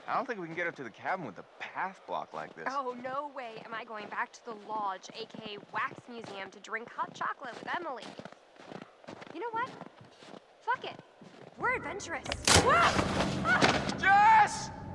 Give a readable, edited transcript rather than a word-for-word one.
I don't think we can get up to the cabin with a path block like this. Oh, no way am I going back to the lodge, aka Wax Museum, to drink hot chocolate with Emily. You know what? Fuck it. We're adventurous. Jess!